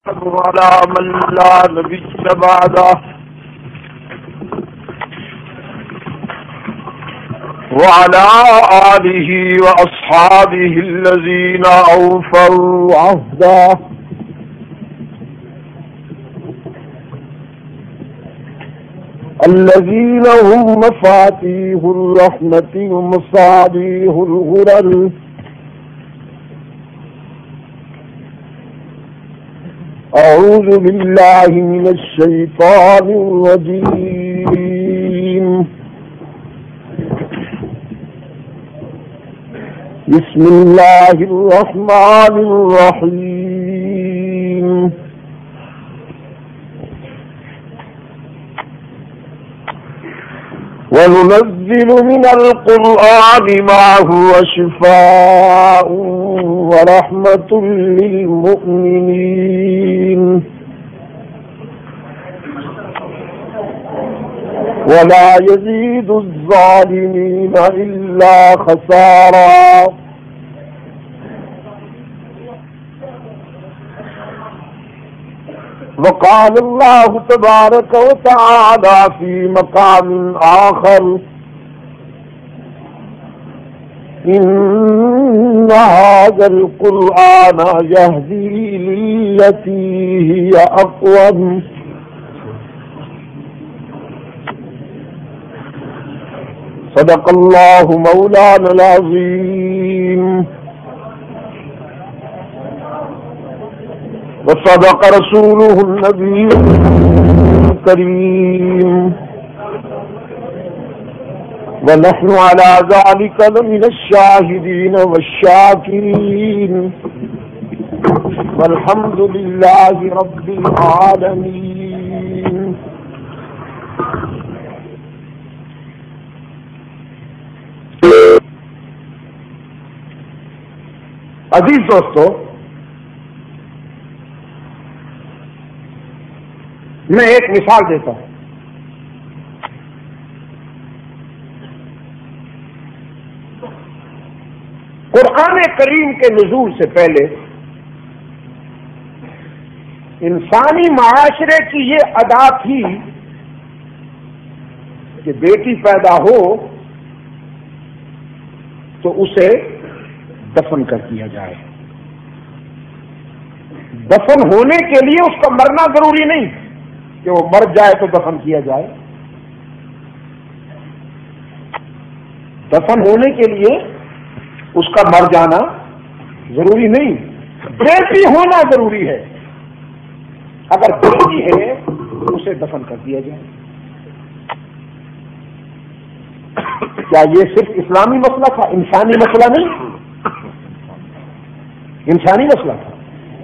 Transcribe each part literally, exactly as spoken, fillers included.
وعلى من لا نبي بعده وعلى آله وأصحابه الذين أوفوا عهده الذين هم مفاتيح الرحمة ومصابيح الغرر أعوذ بالله من الشيطان الرجيم بسم الله الرحمن الرحيم وننزل من القرآن ما هو شفاء ورحمة للمؤمنين ولا يزيد الظالمين إلا خسارا وقال الله تبارك وتعالى في مقام آخر إن هذا القرآن يهدي للتي هي أقوم صدق الله مولانا العظيم وصدق رسوله النبي الكريم ونحن على ذلك لمن الشاهدين والشاكرين والحمد لله رب العالمين. عزیز دوستو، میں ایک مثال دیتا ہوں. قرآن کریم کے نزول سے پہلے انسانی معاشرے کی یہ ادا تھی کہ بیٹی پیدا ہو تو اسے دفن کر دیا جائے. دفن ہونے کے لیے اس کا مرنا ضروری نہیں کہ وہ مر جائے تو دفن کیا جائے. دفن ہونے کے لیے اس کا مر جانا ضروری نہیں، بیٹی ہونا ضروری ہے. اگر بیٹی ہے تو اسے دفن کر دیا جائے. کیا یہ صرف اسلامی مسئلہ تھا؟ انسانی مسئلہ نہیں، انسانی مسئلہ تھا.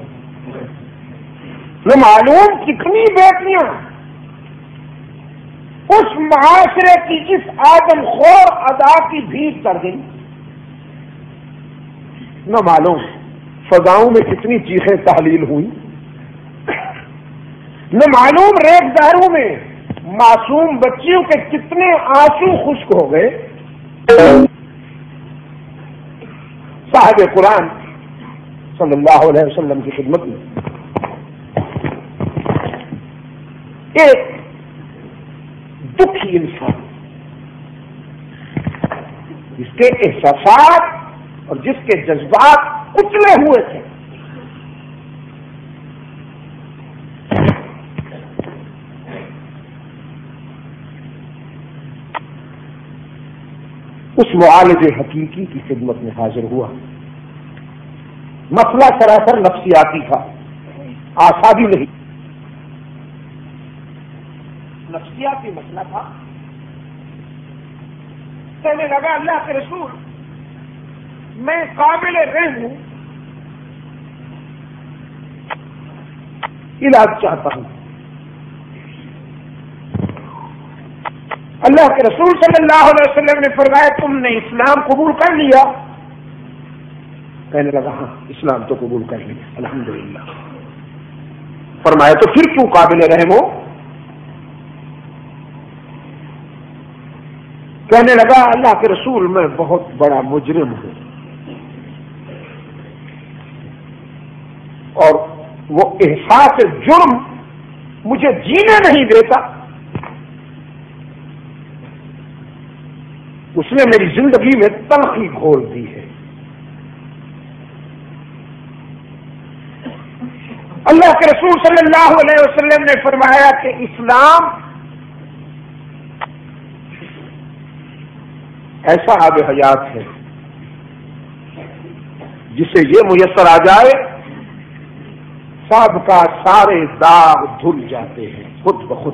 نہ معلوم کتنی بیٹیاں اس معاشرے کی اس آدم خور ادا کی بھیک کر گئی. نہ معلوم فضاؤں میں کتنی چیخیں تحلیل ہوئی. نہ معلوم ریگ داروں میں معصوم بچیوں کے کتنے آنسو خشک ہو گئے. صاحب قرآن صلی اللہ علیہ وسلم کی خدمت میں ایک دکھی انسان جس کے احساسات اور جس کے جذبات کچلے ہوئے تھے، اس معالج حقیقی کی خدمت میں حاضر ہوا. مسئلہ سراسر نفسیاتی تھا، اعصابی نہیں، نفسیاتی مسئلہ تھا. کہنے لگا اللہ کے رسول، میں قابل رحم ہوں، علاج چاہتا ہوں. اللہ کے رسول صلی اللہ علیہ وسلم نے فرمایا تم نے اسلام قبول کر لیا؟ کہنے لگا ہاں اسلام تو قبول کر لیا الحمدللہ. فرمایا تو پھر کیوں قابل رحم ہو؟ کہنے لگا اللہ کے رسول میں بہت بڑا مجرم ہوں اور وہ احساس جرم مجھے جینے نہیں دیتا. اس نے میری زندگی میں تلخی گھول دی ہے. اللہ کے رسول صلی اللہ علیہ وسلم نے فرمایا کہ اسلام ایسا آب حیات ہے جسے یہ میسر آ جائے سب کا سارے داغ دھل جاتے ہیں خود بخود.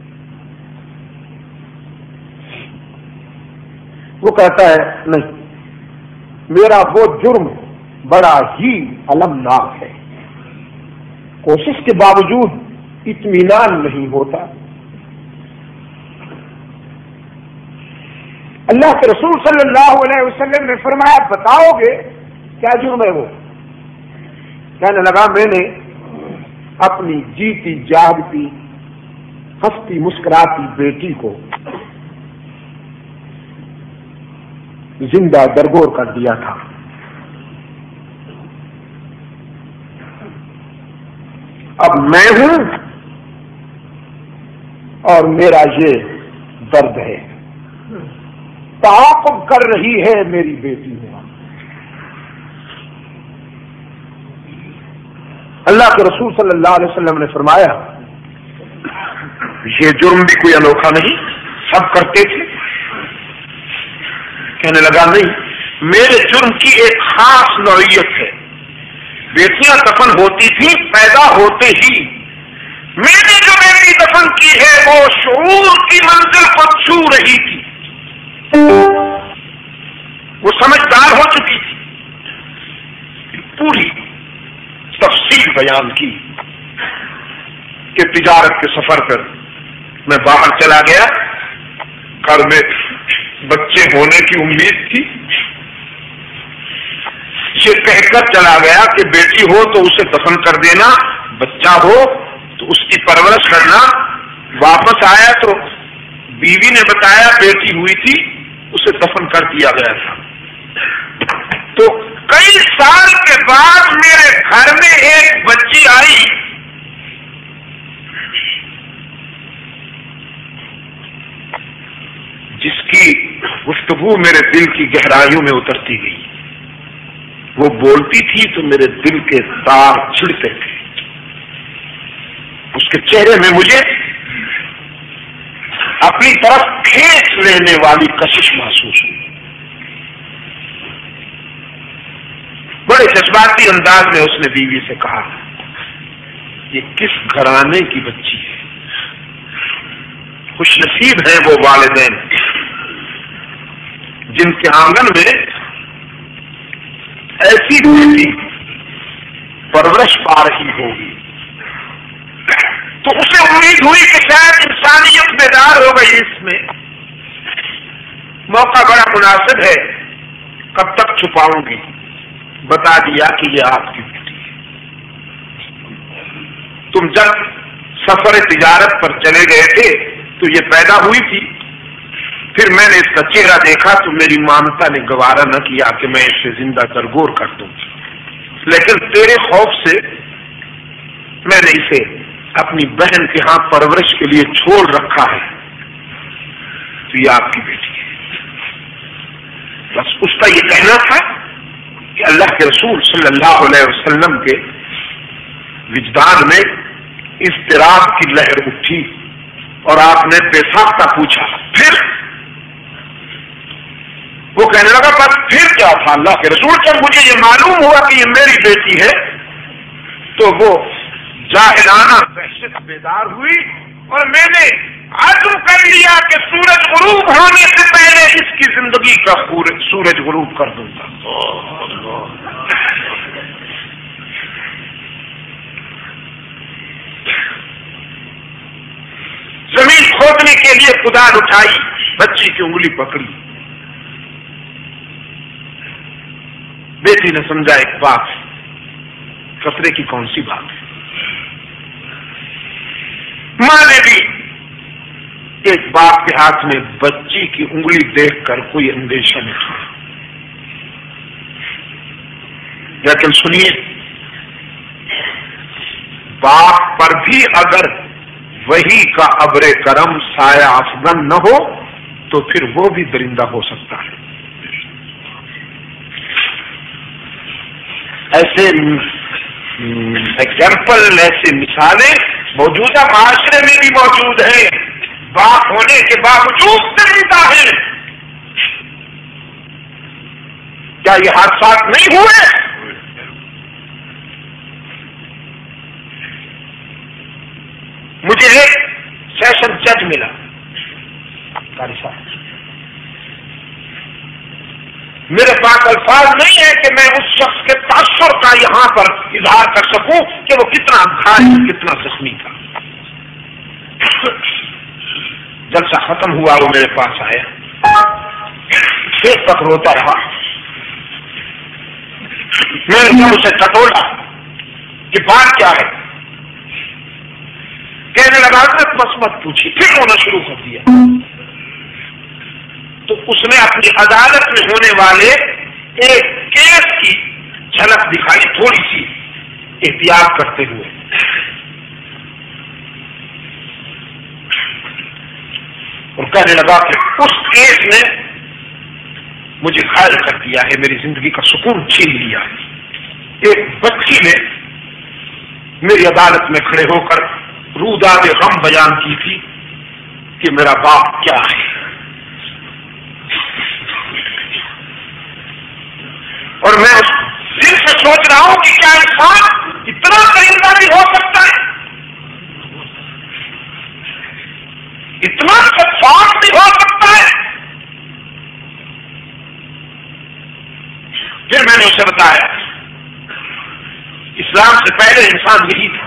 وہ کہتا ہے نہیں، میرا وہ جرم بڑا ہی المناک ہے، کوشش کے باوجود اطمینان نہیں ہوتا. اللہ کے رسول صلی اللہ علیہ وسلم نے فرمایا بتاؤ گے کیا جرم ہے وہ؟ کہنے لگا میں نے اپنی جیتی جاگتی ہنستی مسکراتی بیٹی کو زندہ درگور کر دیا تھا. اب میں ہوں اور میرا یہ درد ہے. تعاقب کر رہی ہے میری بیٹی میں. اللہ کے رسول صلی اللہ علیہ وسلم نے فرمایا یہ جرم بھی کوئی انوکھا نہیں، سب کرتے تھے. کہنے لگا نہیں، میرے جرم کی ایک خاص نوعیت ہے. بیٹیاں دفن ہوتی تھی پیدا ہوتے ہی، میں نے جو بیٹی دفن کی ہے وہ شعور کی منزل کو چھو رہی تھی، وہ سمجھدار ہو چکی تھی. پوری تفصیل بیان کی کہ تجارت کے سفر پر میں باہر چلا گیا، گھر میں بچے ہونے کی امید تھی، یہ کہہ کر چلا گیا کہ بیٹی ہو تو اسے دفن کر دینا، بچہ ہو تو اس کی پرورش کرنا. واپس آیا تو بیوی نے بتایا بیٹی ہوئی تھی، اسے دفن کر دیا گیا تھا. تو کئی سال کے بعد میرے گھر میں ایک بچی آئی، جس کی گفتگو میرے دل کی گہرائیوں میں اترتی گئی. وہ بولتی تھی تو میرے دل کے تار چھڑتے تھے. اس کے چہرے میں مجھے اپنی طرف کھینچ لینے والی کشش محسوس ہوئی. بڑے جذباتی انداز میں اس نے بیوی سے کہا یہ کس گھرانے کی بچی ہے؟ خوش نصیب ہیں وہ والدین جن کے آنگن میں ایسی بیٹی پرورش پا رہی ہوگی. تو اسے امید ہوئی کہ شاید انسانیت بیدار ہو گئی. اس میں موقع بڑا مناسب ہے، کب تک چھپاؤں گی؟ بتا دیا کہ یہ آپ کی بیٹی ہے. تم جب سفر تجارت پر چلے گئے تھے تو یہ پیدا ہوئی تھی. پھر میں نے اس کا چہرہ دیکھا تو میری مامتا نے گوارا نہ کیا کہ میں اسے زندہ درگور کر دوں، لیکن تیرے خوف سے میں نے اسے اپنی بہن کے ہاں پرورش کے لیے چھوڑ رکھا ہے. تو یہ آپ کی بیٹی ہے. بس اس کا یہ کہنا تھا کہ اللہ کے رسول صلی اللہ علیہ وسلم کے وجدان میں اضطراب کی لہر اٹھی اور آپ نے بے ساختہ پوچھا پھر؟ وہ کہنے لگا بس پھر کیا تھا اللہ کے رسول؟ جب مجھے یہ معلوم ہوا کہ یہ میری بیٹی ہے تو وہ جاہلانہ دہشت بیدار ہوئی اور میں نے عزم کر لیا کہ سورج غروب ہونے سے پہلے اس کی زندگی کا سورج غروب کر دوں گا. زمین کھودنے کے لیے کدال اٹھائی، بچی کی انگلی پکڑی. بیٹی نے سمجھا ایک بات، خطرے کی کون سی بات ہے. ماں نے بھی ایک باپ کے ہاتھ میں بچی کی انگلی دیکھ کر کوئی اندیشہ نہیں کیا. لیکن سنیے، باپ پر بھی اگر وہی کا ابر کرم سایہ افغن نہ ہو تو پھر وہ بھی درندہ ہو سکتا ہے. ایسے ایگزامپل، ایسے مثالیں موجودہ معاشرے میں بھی موجود ہیں. باپ ہونے کے باوجود درندہ ہے. کیا یہ حادثات نہیں ہوئے؟ مجھے ایک سیشن جج ملا قاری صاحب. میرے پاس الفاظ نہیں ہے کہ میں اس شخص کے تاثر کا یہاں پر اظہار کر سکوں کہ وہ کتنا گھائل، کتنا زخمی تھا. جلسہ ختم ہوا، وہ میرے پاس آیا، دیر تک روتا رہا. میں نے اسے ٹٹولا کہ بات کیا ہے. کہنے لگا کہ بس مت پوچھی. پھر رونا شروع کر دیا. تو اس نے اپنی عدالت میں ہونے والے ایک کیس کی جھلک دکھائی، تھوڑی سی احتیاط کرتے ہوئے. اور کہنے لگا کہ اس کیس نے مجھے گھائل کر دیا ہے، میری زندگی کا سکون چھین لیا ہے. ایک بچی نے میری عدالت میں کھڑے ہو کر روداد غم بیان کی تھی کہ میرا باپ کیا ہے. اور میں اس دل سے سوچ رہا ہوں کہ کیا انسان اتنا درندہ بھی ہو سکتا ہے، اتنا شفاف بھی ہو سکتا ہے. پھر میں نے اسے بتایا اسلام سے پہلے انسان یہی تھا،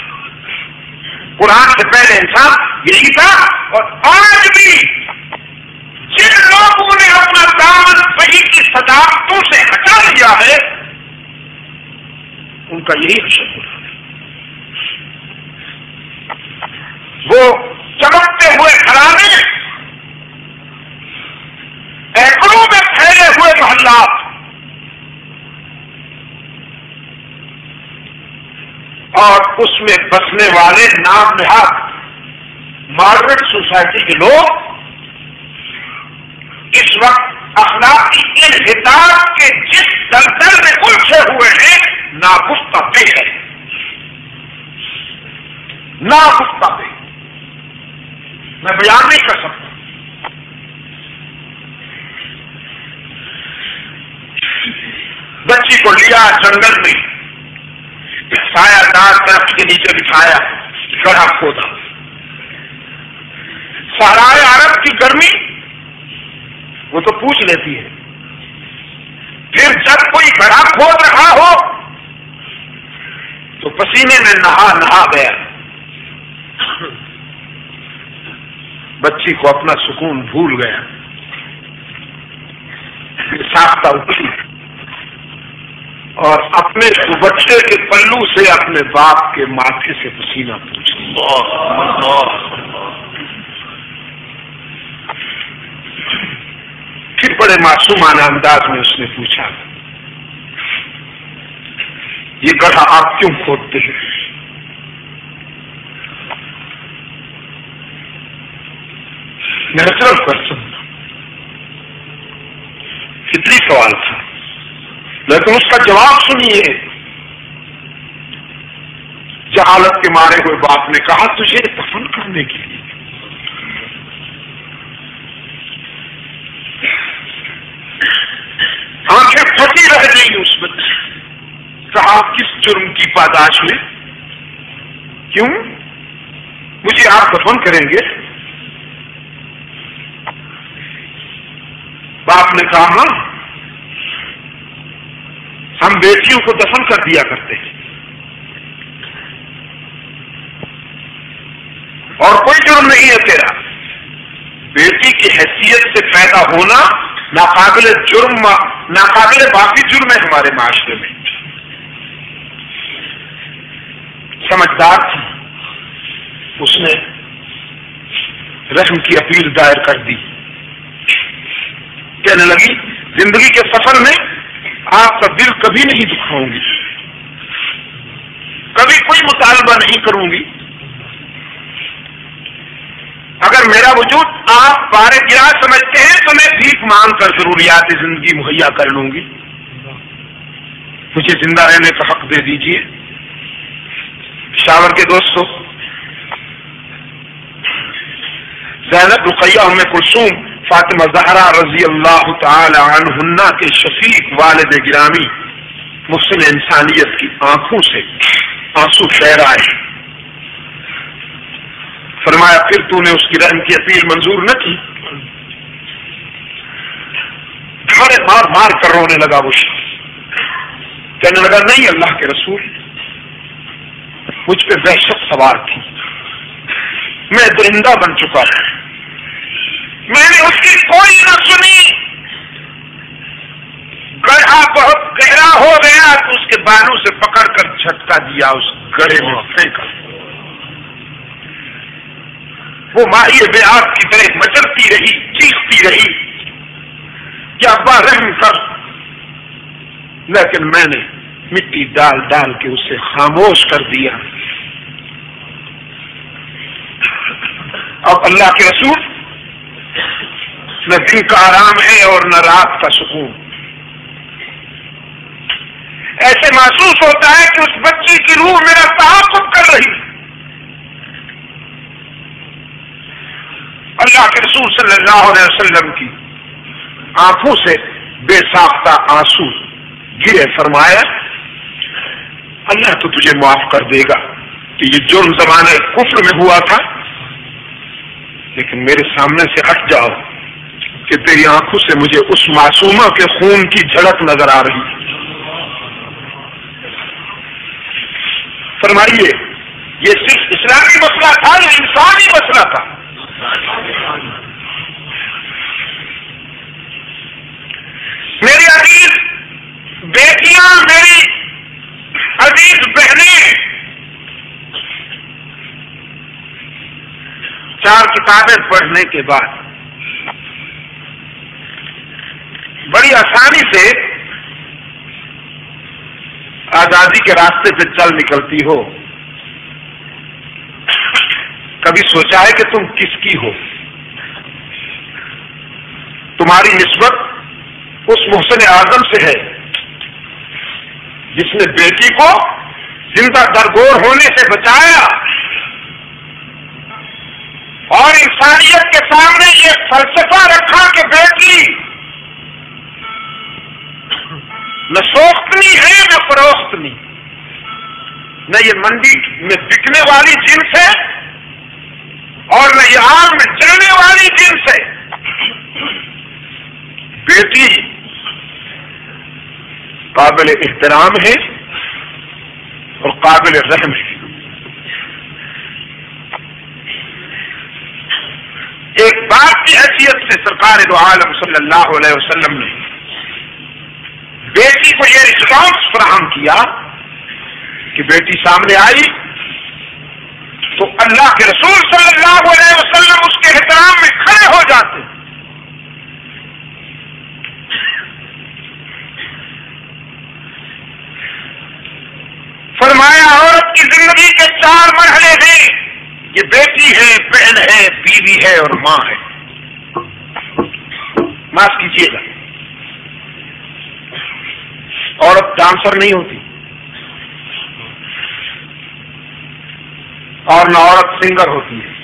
قرآن سے پہلے انسان یہی تھا. اور آج بھی جن لوگوں نے اپنا دامن وحی کی صداقتوں سے ہٹا لیا ہے ان کا یہی حشر ہو رہا ہے. وہ چمکتے ہوئے گھرانے، ایکڑوں میں پھیلے ہوئے محلات، اور اس میں بسنے والے نام نہاد ماڈرن سوسائٹی کے لوگ اس وقت اخلاقی انحطاط کے جس دلدل میں الجھے ہوئے ہیں، ناگفتہ بے ہے، ناگفتہ بے. میں بیان نہیں کر سکتا. بچی کو لیا جنگل میں، سایہ دار درخت کے نیچے بٹھایا، گڑھا کھودا. صحرائے عرب کی گرمی وہ تو پوچھ لیتی ہے. پھر جب کوئی گڑھا کھود رہا ہو تو پسینے میں نہا نہا گیا. بچی کو اپنا سکون بھول گیا. ساختہ اٹھی اور اپنے دوپٹے کے پلو سے اپنے باپ کے ماتھے سے پسینہ پوچھا. پھر بڑے معصومانہ انداز میں اس نے پوچھا، یہ گڑھا آپ کیوں کھودتے ہیں؟ نیچرل کوشچن، فطری سوال تھا، لیکن اس کا جواب سنیے. جہالت کے مارے ہوئے باپ نے کہا تجھے دفن کرنے کے لیے. آنکھیں پھٹی رہ گئی اس بچے. کہا کس جرم کی پاداش میں؟ کیوں مجھے آپ دفن کریں گے؟ باپ نے کہا ہاں، ہم بیٹیوں کو دفن کر دیا کرتے ہیں اور کوئی جرم نہیں ہے تیرا. بیٹی کی حیثیت سے پیدا ہونا ناقابل جرم، ناقابل معافی جرم ہے ہمارے معاشرے میں. سمجھدار تھی، اس نے رحم کی اپیل دائر کر دی. کہنے لگی زندگی کے سفر میں آپ کا دل کبھی نہیں دکھاؤں گی، کبھی کوئی مطالبہ نہیں کروں گی. اگر میرا وجود آپ بارے گرا سمجھتے ہیں تو میں بھیک مانگ کر ضروریات زندگی مہیا کر لوں گی. مجھے زندہ رہنے کا حق دے دیجیے. پشاور کے دوستو، زینب، رقیہ، ام کلثوم، فاطمہ زہرا رضی اللہ تعالی عنہن کے شفیق والد گرامی محسن انسانیت کی آنکھوں سے آنسو ٹھہر آئے. فرمایا پھر تو نے اس کی رحم کی اپیل منظور نہ کی؟ گھاڑے مار مار کر رونے لگا وہ شخص. کہنے لگا نہیں اللہ کے رسول، مجھ پہ وحشت سوار تھی، میں درندہ بن چکا ہوں، میں نے اس کی کوئی نہ سنی. گڑھا بہت گہرا ہو گیا تو اس کے بالوں سے پکڑ کر جھٹکا دیا، اس گڑھے میں پھینکا. وہ ماہی بے آب کی طرح مچلتی رہی، چیختی رہی کہ ابا رحم کر، لیکن میں نے مٹی ڈال ڈال کے اسے خاموش کر دیا. اب اللہ کے رسول، نہ دن کا آرام ہے اور نہ رات کا سکون. ایسے محسوس ہوتا ہے کہ اس بچی کی روح میرا تعاقب کر رہی. اللہ کے رسول صلی اللہ علیہ وسلم کی آنکھوں سے بے ساختہ آنسو گرے. فرمایا اللہ تو تجھے معاف کر دے گا کہ یہ جرم زمانے کفر میں ہوا تھا، لیکن میرے سامنے سے ہٹ جاؤ کہ تیری آنکھوں سے مجھے اس معصومہ کے خون کی جھلک نظر آ رہی. فرمائیے یہ صرف اسلامی مسئلہ تھا یا انسانی مسئلہ تھا؟ میری عزیز بیٹیاں، میری عزیز بہنیں، چار کتابیں پڑھنے کے بعد بڑی آسانی سے آزادی کے راستے پہ چل نکلتی ہو. کبھی سوچا ہے کہ تم کس کی ہو؟ تمہاری نسبت اس محسن اعظم سے ہے جس نے بیٹی کو زندہ درگور ہونے سے بچایا اور انسانیت کے سامنے یہ فلسفہ رکھا کہ بیٹی نہ سوختنی ہے نہ فروختنی، نہ یہ منڈی میں بکنے والی جنس ہے اور نہ یہ آگ میں جلنے والی جنس ہے. بیٹی قابل احترام ہے اور قابل رحم ہے. ایک باپ کی حیثیت سے سرکار دو عالم صلی اللہ علیہ وسلم نے بیٹی کو یہ رسپانس فراہم کیا کہ بیٹی سامنے آئی تو اللہ کے رسول صلی اللہ علیہ وسلم اس کے احترام میں کھڑے ہو جاتے. فرمایا عورت کی زندگی کے چار مرحلے ہیں، یہ بیٹی ہے، بہن ہے، بیوی ہے اور ماں ہے. معاف کیجیے گا، عورت ڈانسر نہیں ہوتی اور نہ عورت سنگر ہوتی ہے.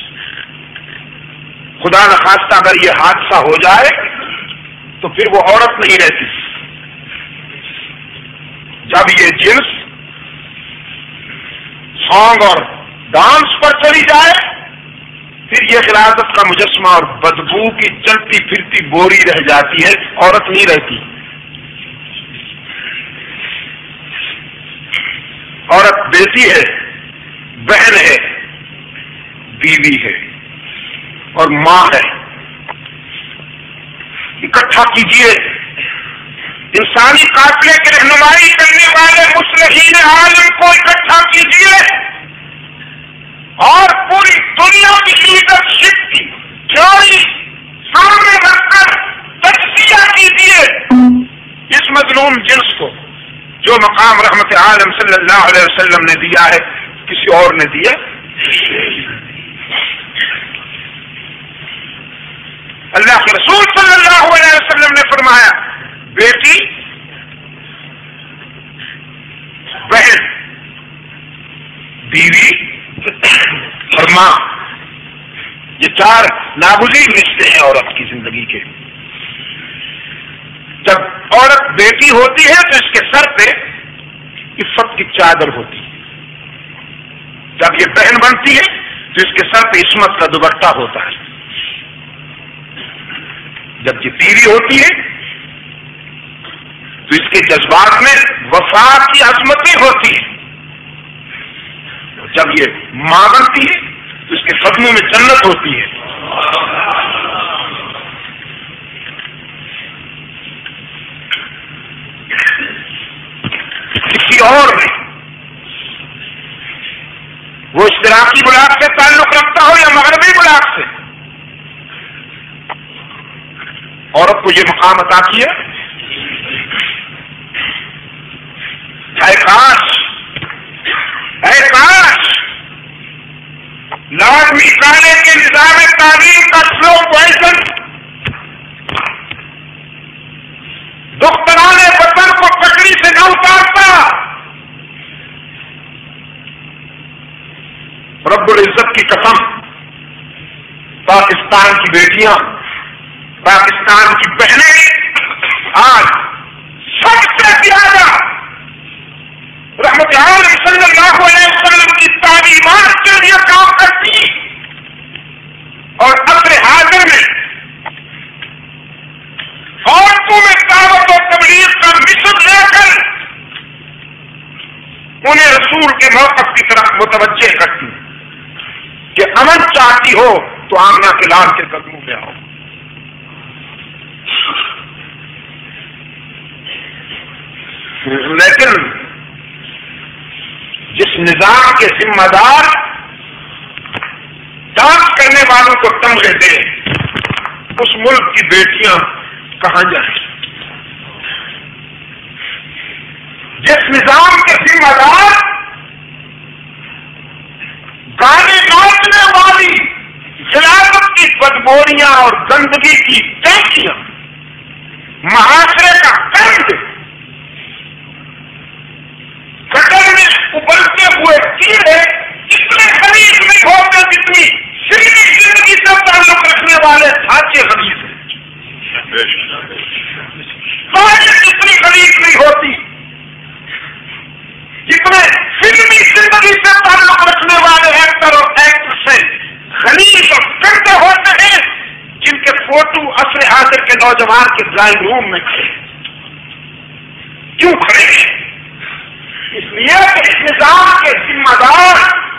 خدا نخواستہ اگر یہ حادثہ ہو جائے تو پھر وہ عورت نہیں رہتی. جب یہ جنس سانگ اور ڈانس پر چلی جائے پھر یہ خلافت کا مجسمہ اور بدبو کی چلتی پھرتی بوری رہ جاتی ہے، عورت نہیں رہتی. عورت بیٹی ہے، بہن ہے، بیوی ہے اور ماں ہے. اکٹھا کیجیے انسانی قافلے کی رہنمائی کرنے والے مصلحین عالم کو اکٹھا کیجیے اور پوری دنیا کی لیڈرشپ کی تھیوری سامنے رکھ کر تجزیہ کیجیے اس مظلوم جنس کو جو مقام رحمت عالم صلی اللہ علیہ وسلم نے دیا ہے، کسی اور نے دیا؟ اللہ کے رسول صلی اللہ علیہ وسلم نے فرمایا بیٹی، بہن، بیوی اور ماں، یہ چار ناگزیر رشتے ہیں عورت کی زندگی کے۔ جب عورت بیٹی ہوتی ہے تو اس کے سر پہ عفت کی چادر ہوتی ہے، جب یہ بہن بنتی ہے تو اس کے سر پہ عصمت کا دوپٹہ ہوتا ہے، جب یہ بیوی ہوتی ہے تو اس کے جذبات میں وفا کی عظمتیں ہوتی ہیں، جب یہ ماں بنتی ہے تو اس کے قدموں میں جنت ہوتی ہے۔ کسی اور میں وہ اشتراکی بلاک سے تعلق رکھتا ہو یا مغربی بلاک سے، عورت کو یہ مقام عطا کیا، اے کاش، اے کاش لارڈ میکالے کے نظام تعلیم کا سلو پوائزن دختران وطن کو پکڑی سے نہ اتارتا۔ رب العزت کی قسم، پاکستان کی بیٹیاں، پاکستان کی بہنیں آج سب سے زیادہ رحمت عالم صلی اللہ علیہ وسلم کی تعلیمات کے لیے کام کرتی، اور عصر حاضر میں عورتوں میں دعوت و تبلیغ کا مشن لے کر انہیں رسول کے موقف کی طرف متوجہ کرتی کہ امن چاہتی ہو تو آمنہ کے لال کے قدموں میں آؤ۔ لیکن جس نظام کے ذمہ دار ڈانس کرنے والوں کو تمغے دے، اس ملک کی بیٹیاں کہاں جائیں؟ جس نظام کے ذمہ دار گانے ناچنے والی غلاظت کی بدبوریاں اور گندگی کی ٹینکیاں، معاشرے کا گند، گٹر میں ابلتے ہوئے کیڑے اتنے غلیظ نہیں ہوتے جتنی فلمی زندگی سے تعلق رکھنے والے ڈھانچے غلیظ ہیں، اتنی غلیظ نہیں ہوتی جتنے فلمی زندگی سے تعلق رکھنے والے ایکٹر اور ایکٹریسیں غلیظ اور گندے ہوتے ہیں، جن کے فوٹو عصر حاضر کے نوجوان کے ڈرائنگ روم میں کھڑے۔ کیوں کھڑے ہیں؟ اس لیے کہ اس نظام کے ذمہ دار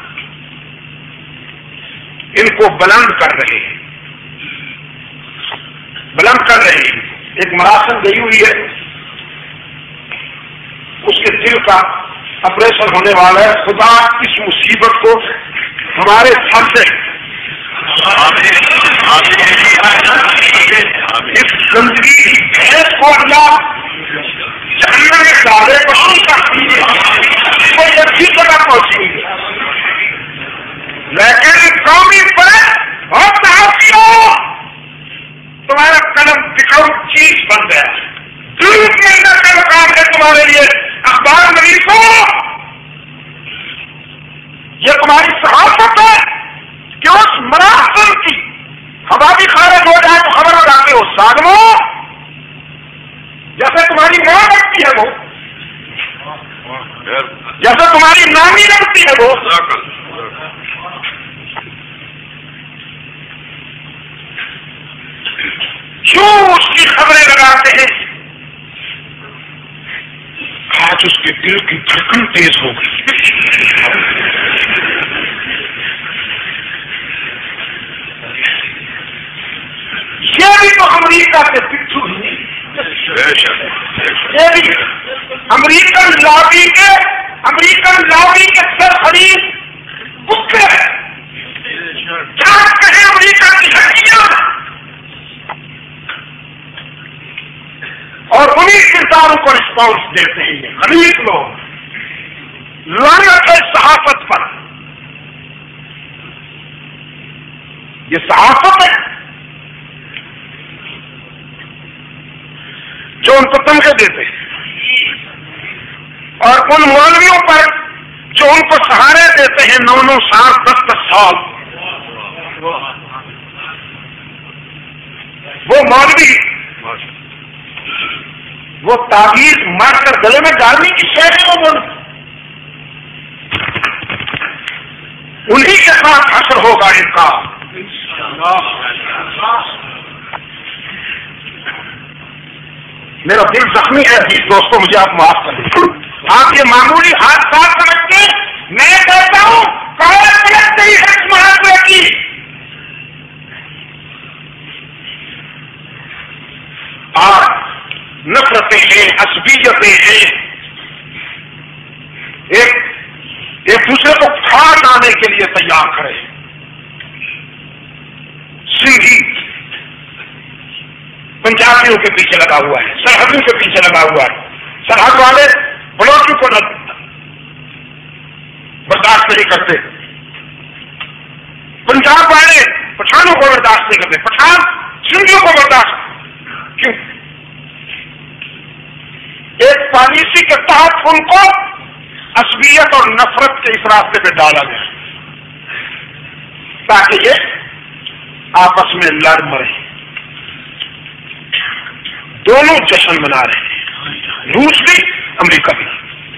ان کو بلند کر رہے ہیں، بلند کر رہے ہیں۔ ایک مراسم گئی ہوئی ہے، اس کے دل کا آپریشن ہونے والا ہے، خدا اس مصیبت کو ہمارے سر سے، اس گندگی کی بھینس کو اللہ جہنم میں ڈالے بشی کرتی ہے، کوئی اچھی جگہ پہنچی ہے، لیکن قومی پر اور تعصیوں تمہارا قلم ٹکاؤ چیز بن گیا، دودھ ملنے کا مقام ہے تمہارے لیے۔ اخبار نویسوں، یہ تمہاری صحافت ہے کہ اس مراسم کی ہوا بھی خارج ہو جائے تو خبر ہو جاتے ہو سالموں، جیسے تمہاری ماں لگتی ہے وہ، جیسے تمہاری نانی لگتی ہے وہ، کیوں اس کی خبریں لگاتے ہیں؟ آج اس کے دل کی دھڑکن تیز ہو گئی، یہ بھی تو امریکہ کے پٹھو ہیں، یہ بھی امریکن لابی کے امریکن لابی کے سر خرید بکے کیا کہیں امریکہ کی ہڈیاں، اور انہیں کرداروں کو رسپانس دیتے ہیں یہ غریب لوگ. لعنت ہے صحافت پر. یہ صحافت ہے جو ان کو تنخواہ دیتے ہیں, اور ان مولویوں پر جو ان کو سہارے دیتے ہیں نو نو سال دس دس سال. وہ مولوی وہ تعویذ مار کر گلے میں ڈالنے کی شہر ہے, وہ انہی کے ساتھ اثر ہوگا ان کا. میرا دل زخمی ہے دوستوں, مجھے آپ معاف کر دیں. آپ یہ معمولی حادثات سمجھتے, میں کہتا ہوں کہتے ہی ہے محاورے کی. آپ نفرتیں ہیں, عصبیتیں ہیں, ایک ایک دوسرے کو پھاڑ لانے کے لیے تیار کھڑے. سنگھی پنجابیوں کے پیچھے لگا ہوا ہے, سرحدوں کے پیچھے لگا ہوا ہے. سرحد والے بلوچوں کو برداشت نہیں کرتے, پنجاب والے پٹھانوں کو برداشت نہیں کرتے, پٹھان سنگھیوں کو برداشت کیوں؟ ایک پالیسی کے تحت ان کو عصبیت اور نفرت کے اس راستے پہ ڈالا گیا تاکہ یہ آپس میں لڑ مرے. دونوں جشن منا رہے ہیں, روس بھی امریکہ بھی.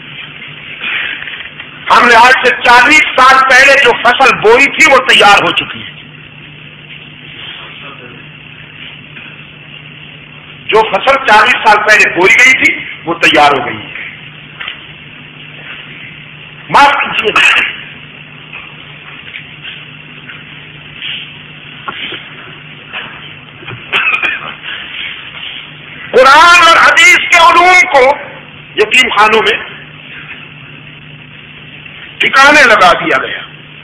ہم نے آج سے چالیس سال پہلے جو فصل بوئی تھی وہ تیار ہو چکی ہے. جو فصل چالیس سال پہلے بوئی گئی تھی وہ تیار ہو گئی ہے. معاف کیجیے, قرآن اور حدیث کے علوم کو یتیم خانوں میں ٹھکانے لگا دیا گیا.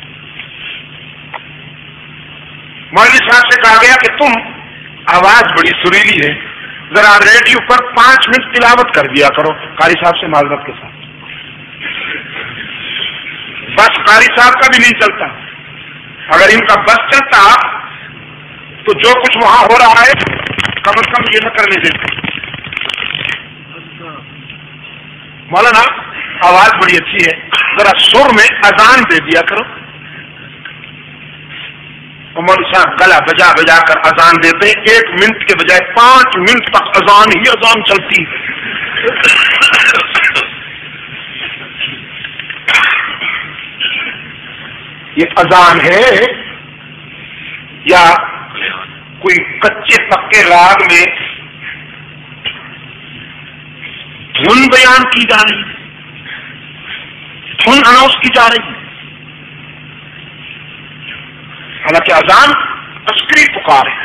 مولوی صاحب سے کہا گیا کہ تم آواز بڑی سریلی ہے, ذرا ریڈیو پر پانچ منٹ تلاوت کر دیا کرو. قاری صاحب سے معذرت کے ساتھ, بس قاری صاحب کا بھی نہیں چلتا. اگر ان کا بس چلتا تو جو کچھ وہاں ہو رہا ہے کم از کم یہ نہ کرنے دیتے. مولانا آواز بڑی اچھی ہے, ذرا سر میں اذان دے دیا کرو. مولوی صاحب گلا بجا بجا کر اذان دیتے ہیں, ایک منٹ کے بجائے پانچ منٹ تک اذان ہی اذان چلتی. یہ اذان ہے یا کوئی کچے پکے راگ میں دھن بیان کی جا رہی ہے, دھن اناؤنس کی جا رہی ہے. حالانکہ اذان عسکری پکار ہے,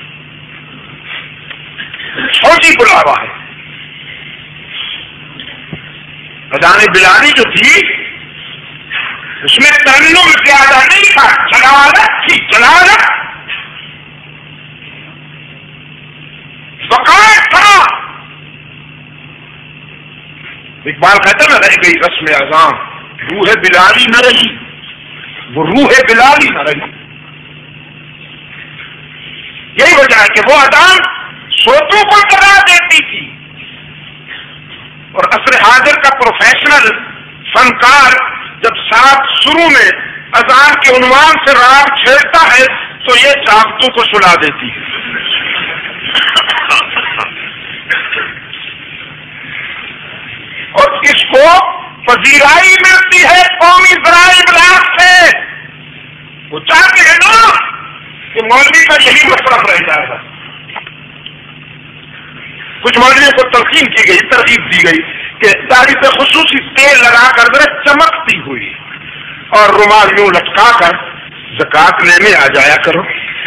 فوجی بلاوا ہے. اذان بلالی جو تھی اس میں ترنم زیادہ نہیں تھا, جلالت تھی, جلالت وقار تھا. اقبال کہتا نہ رہ گئی رسم اذان, روح بلالی نہ رہی, وہ روح بلالی نہ رہی. یہی وجہ ہے کہ وہ اذان سوتوں کو جگا دیتی تھی, اور عصر حاضر کا پروفیشنل فنکار جب سات سروں میں اذان کے عنوان سے راگ چھیڑتا ہے تو یہ جاگتوں کو سلا دیتی ہے. اور اس کو پذیرائی ملتی ہے قومی ذرائع ابلاغ سے. وہ چاہتے ہیں نا کہ مولوی کا یہی مطلب رہ جائے گا. کچھ مولویوں کو تلقین کی گئی, ترغیب دی گئی کہ داڑھی پہ خصوصی تیل لگا کر ذرا چمکتی ہوئی اور رومال یوں لٹکا کر زکات لینے آ جایا کرو.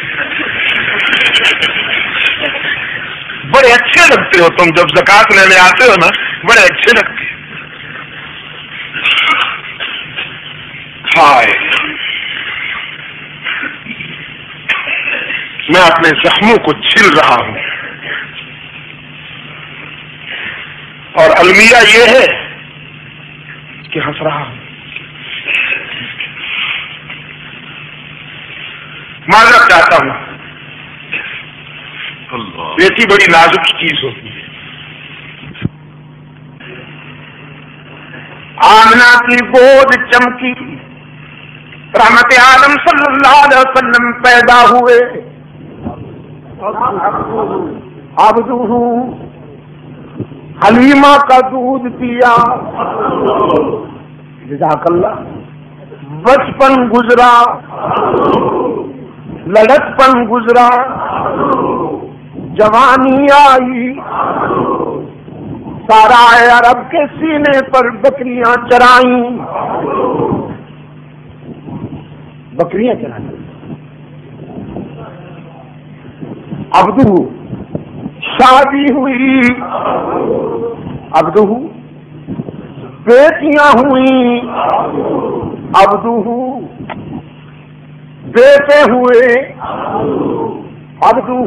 بڑے اچھے لگتے ہو تم جب زکات لینے آتے ہو نا, بڑے اچھے لگتے. ہائے, میں اپنے زخموں کو چھل رہا ہوں اور المیہ یہ ہے کہ ہنس رہا ہوں. معذرت چاہتا ہوں. بیٹی بڑی نازک چیز ہوتی ہے. آمنہ کی گود چمکی، رحمت عالم صلی اللہ علیہ وسلم پیدا ہوئے. عبدہ حلیمہ کا دودھ پیا. جزاک اللہ. بچپن گزرا، لڑکپن گزرا، جوانی آئی. سارا عرب کے سینے پر بکریاں چرائیں، بکریاں چرائیں. عبدہ شادی ہوئی، عبدہ بیٹیاں ہوئیں، عبدہ بیٹے ہوئے، عبدہ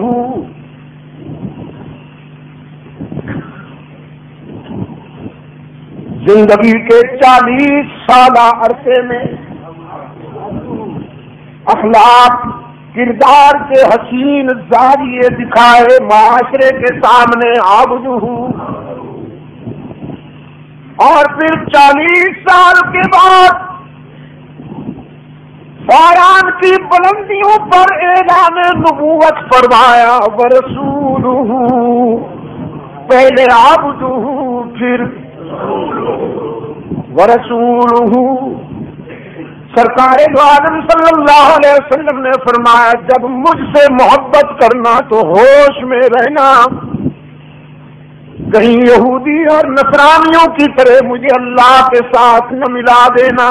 زندگی کے چالیس سالہ عرصے میں اخلاق کردار کے حسین زاویے دکھائے معاشرے کے سامنے عبدہ. اور پھر چالیس سال کے بعد فاران کی بلندیوں پر اعلان نبوت فرمایا. ورسولہ، پہلے عبدہ پھر ورسولہ. سرکار دو عالم صلی اللہ علیہ وسلم نے فرمایا جب مجھ سے محبت کرنا تو ہوش میں رہنا، کہیں یہودی اور نصرانیوں کی طرح مجھے اللہ کے ساتھ نہ ملا دینا.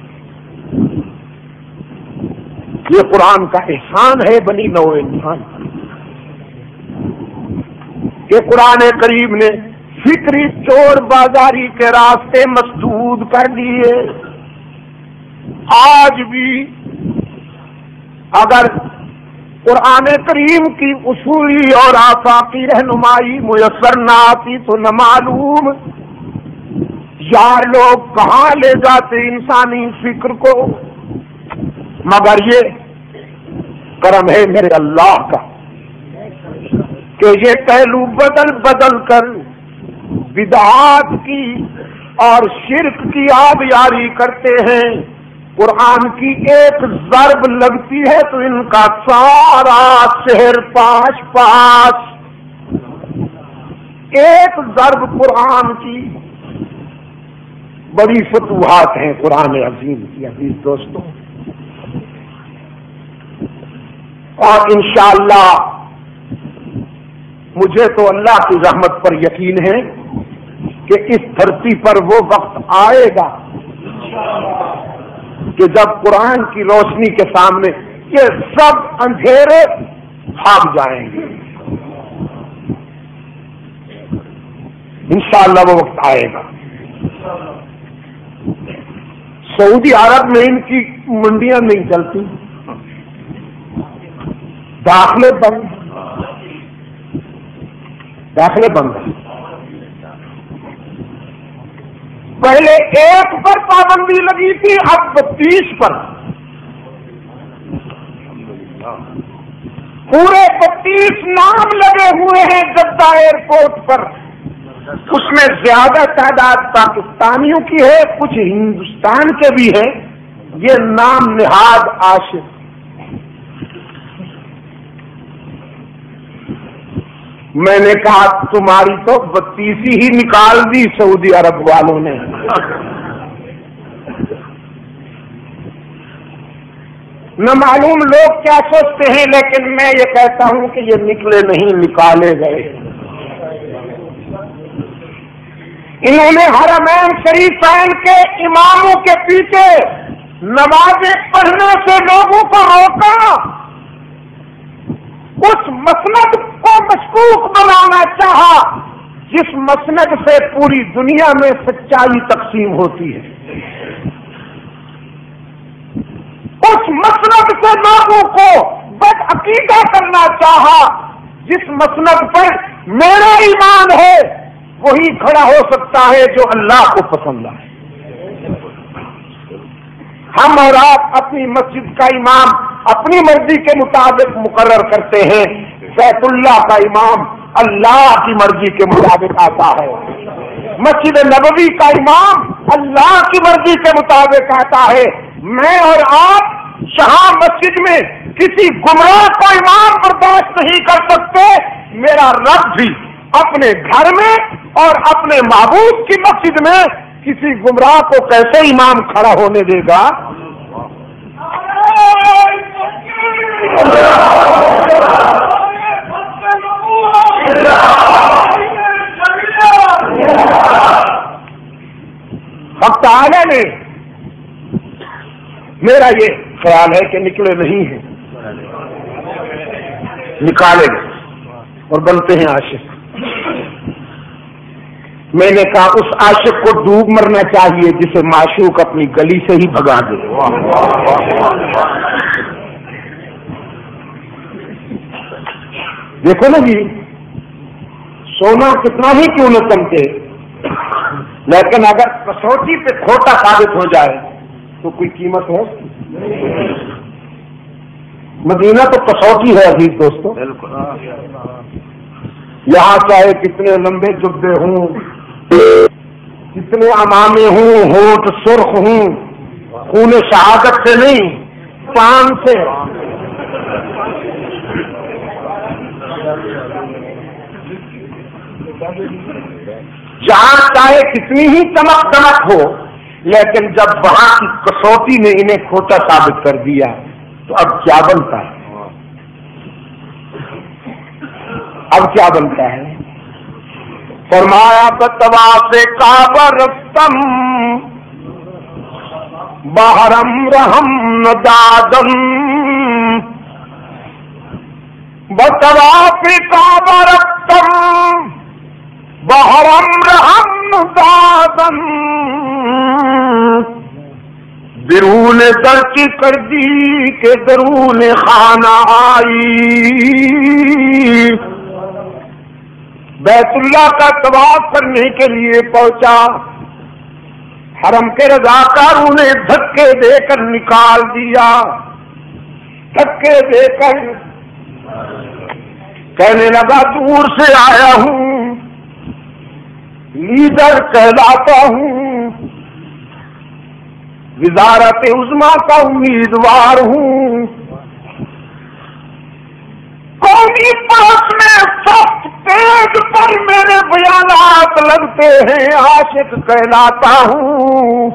یہ قرآن کا احسان ہے بنی نوع انسان کہ قرآن کریم نے فکری چور بازاری کے راستے مسدود کر دیے. آج بھی اگر قرآن کریم کی اصولی اور آفاقی رہنمائی میسر نہ آتی تو نہ معلوم یار لوگ کہاں لے جاتے انسانی فکر کو. مگر یہ کرم ہے میرے اللہ کا کہ یہ پہلو بدل بدل کر بدعات کی اور شرک کی آبیاری کرتے ہیں. قرآن کی ایک ضرب لگتی ہے تو ان کا سارا شہر پاش پاش. ایک ضرب قرآن کی بڑی فتوحات ہیں قرآن عظیم کی عزیز دوستوں. اور انشاءاللہ مجھے تو اللہ کی رحمت پر یقین ہے کہ اس دھرتی پر وہ وقت آئے گا کہ جب قرآن کی روشنی کے سامنے یہ سب اندھیرے بھاگ جائیں گے. انشاءاللہ وہ وقت آئے گا. سعودی عرب میں ان کی منڈیاں نہیں چلتی، داخلے بند داخلے بند ہیں. پہلے ایک پر پابندی لگی تھی، اب بتیس پر. پورے بتیس نام لگے ہوئے ہیں جدہ ایئرپورٹ پر. اس میں زیادہ تعداد پاکستانیوں کی ہے، کچھ ہندوستان کے بھی ہیں. یہ نام نہاد عاشق. میں نے کہا تمہاری تو بتیسی ہی نکال دی سعودی عرب والوں نے. نہ معلوم لوگ کیا سوچتے ہیں، لیکن میں یہ کہتا ہوں کہ یہ نکلے نہیں، نکالے گئے. انہوں نے حرمین شریفین کے اماموں کے پیچھے نمازیں پڑھنے سے لوگوں کو روکا. اس مسند کو مشکوک بنانا چاہا جس مسند سے پوری دنیا میں سچائی تقسیم ہوتی ہے. اس مسند سے لوگوں کو بد عقیدہ کرنا چاہا جس مسند پر میرا ایمان ہے وہی کھڑا ہو سکتا ہے جو اللہ کو پسند آئے. ہم اور آپ اپنی مسجد کا امام اپنی مرضی کے مطابق مقرر کرتے ہیں، بیت اللہ کا امام اللہ کی مرضی کے مطابق آتا ہے، مسجد نبوی کا امام اللہ کی مرضی کے مطابق آتا ہے. میں اور آپ یہاں مسجد میں کسی گمراہ کو امام برداشت نہیں کر سکتے، میرا رب بھی اپنے گھر میں اور اپنے معبود کی مسجد میں کسی گمراہ کو کیسے امام کھڑا ہونے دے گا؟ حق تعالی نے، میرا یہ خیال ہے کہ نکلے نہیں ہیں، نکالے گئے اور بنتے ہیں عاشق. میں نے کہا اس عاشق کو ڈوب مرنا چاہیے جسے معشوق اپنی گلی سے ہی بھگا دے. دیکھو نا جی، سونا کتنا ہی کیوں نہ چمکے، لیکن اگر کسوٹی پہ کھوٹا ثابت ہو جائے تو کوئی قیمت ہے؟ مدینہ تو کسوٹی ہے عزیز دوستو. یہاں چاہے کتنے لمبے جبے ہوں، کتنے امامے ہوں، ہونٹ سرخ ہوں، خون شہادت سے نہیں پان سے. جہاں چاہے کتنی ہی چمک دمک ہو، لیکن جب وہاں کی کسوٹی نے انہیں کھوٹا ثابت کر دیا تو اب کیا بنتا ہے؟ اب کیا بنتا ہے؟ فرمایا بطواف کعبہ رفتم بحرم رحم ندادن، بطواف کعبہ رفتم بحرم رحم ندادن، درون در کی کر دی کہ درون خانہ آئی. بیت اللہ کا طواف کرنے کے لیے پہنچا، حرم کے رضاکاروں نے دھکے دے کر نکال دیا، دھکے دے کر کہنے لگا دور سے آیا ہوں، لیڈر کہلاتا ہوں، وزارت عظمیٰ کا امیدوار ہوں، قومی پرس میں سخت تیز پر میرے بیانات لگتے ہیں، عاشق کہلاتا ہوں.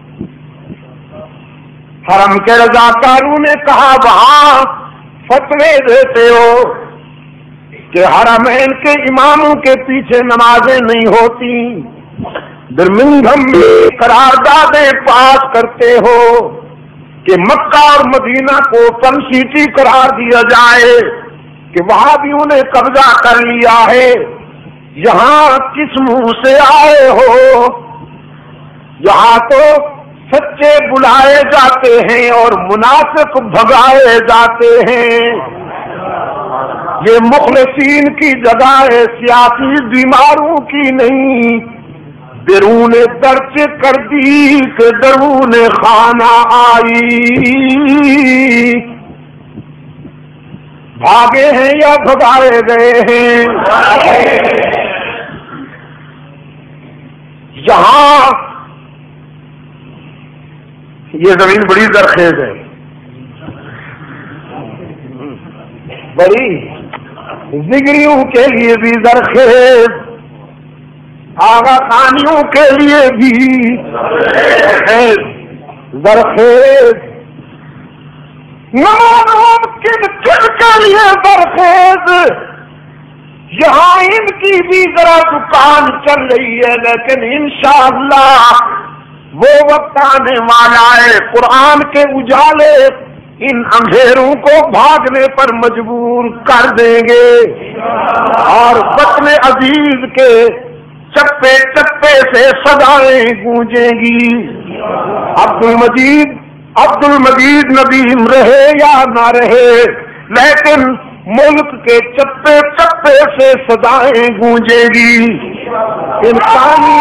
حرم کے رضاکاروں نے کہا وہاں فتوے دیتے ہو کہ حرمین کے اماموں کے پیچھے نمازیں نہیں ہوتی، برمنگھم میں قراردادیں پاس کرتے ہو کہ مکہ اور مدینہ کو کم سیٹی قرار دیا جائے کہ وہاں بھی انہیں قبضہ کر لیا ہے. یہاں کس منہ سے آئے ہو؟ یہاں تو سچے بلائے جاتے ہیں اور منافق بھگائے جاتے ہیں. یہ مخلصین کی جگہ ہے، سیاسی بیماروں کی نہیں. درون درچ کر دی کہ درون خانہ آئی، بھاگے ہیں یا بھگائے گئے ہیں؟ یہاں یہ زمین بڑی زرخیز ہے، بڑی زگریوں کے لیے بھی زرخیز، آغا خانیوں کے لیے بھی زرخیز، ناممکن کن کے لیے زرخیز. یہاں ان کی بھی ذرا دکان چل رہی ہے، لیکن انشاءاللہ وہ وقت آنے والا ہے قرآن کے اجالے ان اندھیروں کو بھاگنے پر مجبور کر دیں گے اور وطن عزیز کے چپے چپے سے صدائیں گونجیں گی. عبد المجید عبد المجید ندیم رہے یا نہ رہے، لیکن ملک کے چپے چپے سے صدائیں گونجیں گی. انسانی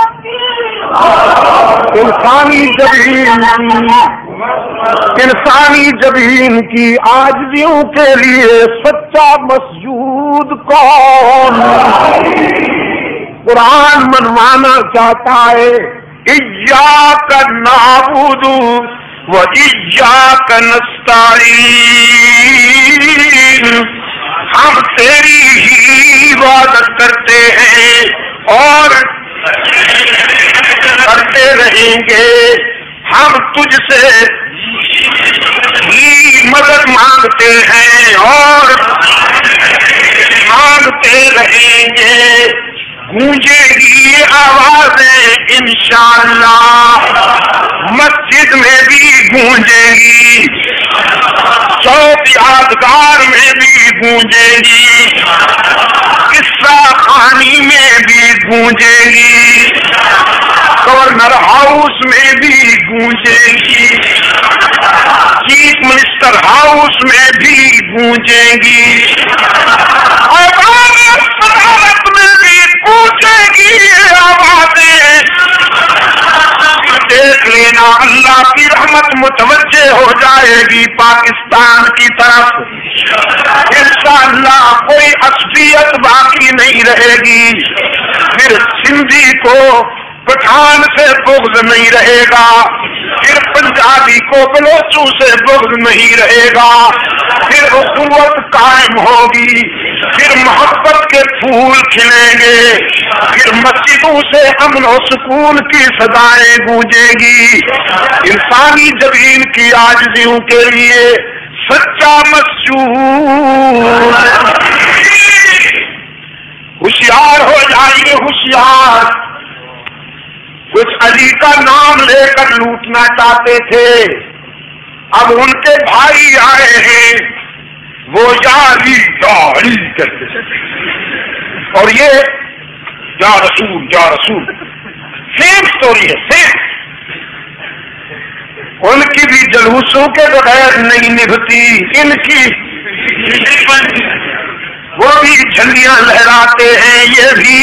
انسانی جبین کی انسانی جبین کی عاجزیوں کے لیے سچا مسجود کون؟ قرآن منوانا چاہتا ہے ایاک نعبد و ایاک نستعین، ہم تیری ہی عبادت کرتے ہیں اور کرتے رہیں گے، ہم تجھ سے ہی مدد مانگتے ہیں اور مانگتے رہیں گے۔ گونجے گی آوازیں انشاءاللہ، مسجد میں بھی گونجے گی، چوک یادگار میں بھی گونجے گی، قصہ خانی میں بھی گونجے گی، گورنر ہاؤس میں بھی گونجے گی، چیف منسٹر ہاؤس میں بھی گونجے گی، عدالت میں بھی گونجے گی آوازیں۔ دیکھ لینا اللہ کی رحمت متوجہ ہو جائے گی پاکستان کی طرف، انشاءاللہ کوئی عصبیت باقی نہیں رہے گی، پھر سندھی کو پٹھان سے بغض نہیں رہے گا، پھر پنجابی کو بلوچوں سے بغض نہیں رہے گا، پھر اخوت قائم ہوگی، پھر محبت کے پھول کھلیں گے، پھر مسجدوں سے امن و سکون کی صدائیں گونجیں گی۔ انسانی جبین کی عاجزیوں کے لیے سچا مسجود۔ ہوشیار ہو جائیے ہوشیار، کچھ علی کا نام لے کر لوٹنا چاہتے تھے، اب ان کے بھائی آئے ہیں، وہ یاری یاری کرتے تھے، اور یہ یا رسول یا رسول سیم سٹوری ہے، سیم۔ ان کی بھی جلوسوں کے بغیر نہیں نبھتی، ان کی وہ بھی جھنڈیاں لہراتے ہیں، یہ بھی